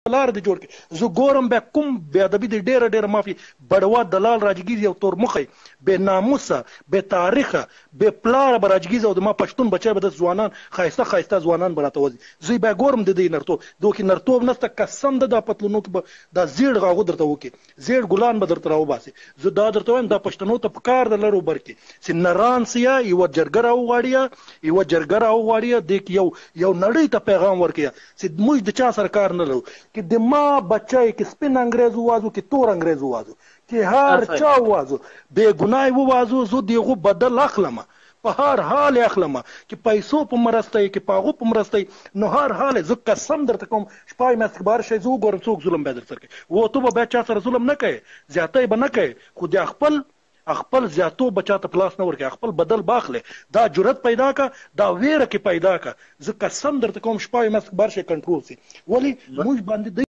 پلار دې جوړ کړي. زه ګورم بیا کوم بې ادبي دې ډېره ډېره معافي بډوا دلال راجګیږي او تور مخی بې ناموسه بې تاریخه بې پلاره به راجګیږي او د ما پښتون بچی به د ځوانان ښایسته ښایسته ځوانان به راته وځي. زه بیا ګورم د دې نرتوب دو کې نرتوب نسته قسم ده دا پتلونو کې به دا زیړ غاغو درته وکړي زیړ ګلان به درته راوباسي. زه دا درته وایم دا پښتنو ته پکار د لرو برکې چې نران سیا یوه جرګه راوغواړي یوه جرګه راوغواړي دې کې یو نړۍ ته پیغام ورکړي چې موږ د چا سره کار نه لرو چې د ما بچی کې سپین انګریز ووازو کې تور انګریز ووازو کې هر چا ووازو بې ګناه ووازو. زه د هغو بدل اخلم په هر حال اخلم چې پیسو په مرسته کې په هغو په مرسته نو هر حال زه قسم درته کوم شپه یې مې بار شي زه وګورم څوک ظلم بیا درسره کوي و ته به بیا چا سره ظلم نه کوې زیاتی به نه کوې خو د خپل زیاتو بچا ته پلاس نه ورکړي خپل بدل باخله دا جرأت پیدا کا دا ویره کې پیدا کا. زه قسم درته کوم شپه یې مې بار شي کنټرول سي ولی موږ باندې